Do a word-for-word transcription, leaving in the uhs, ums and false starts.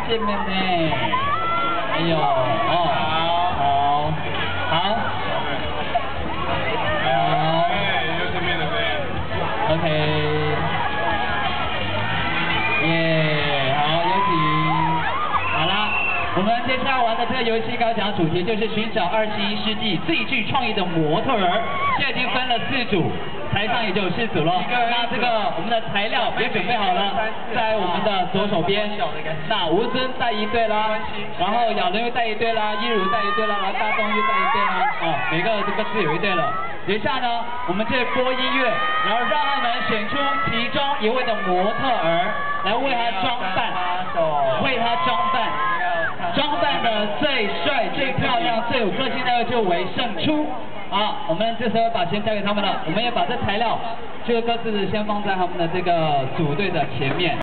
谢妹妹。哎呦，哦，好，好，好， 哎，又是面的妹。 OK， 耶，好，有请。好啦，我们接下来玩的这个游戏刚讲主题就是寻找二十一世纪最具创意的模特儿，现在已经分了四组。 台上也就有四组了，那这个我们的材料也准备好了，在我们的左手边。那吴尊带一队啦，然后亚伦又带一队啦，一如带一队啦，然后大东又带一队啦，哦，每个这个自有一队了。等一下呢，我们这播音乐，然后让他们选出其中一位的模特儿来为他装扮，为他装扮。 装扮的最帅、最漂亮、最有个性的就为胜出。好，我们这时候把钱交给他们了，我们也把这材料就各自先放在他们的这个组队的前面。